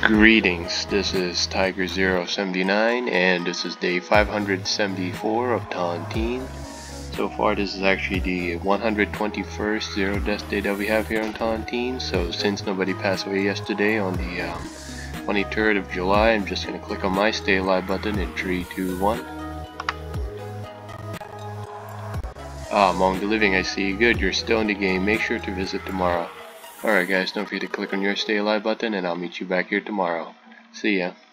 Greetings, this is Tiger079 and this is day 574 of Tontine. So far this is actually the 121st zero death day that we have here on Tontine. So since nobody passed away yesterday on the 23rd of July, I'm just going to click on my stay alive button in 3, 2, 1. Among the living I see. Good, you're still in the game. Make sure to visit tomorrow. Alright guys, don't forget to click on your stay alive button and I'll meet you back here tomorrow. See ya.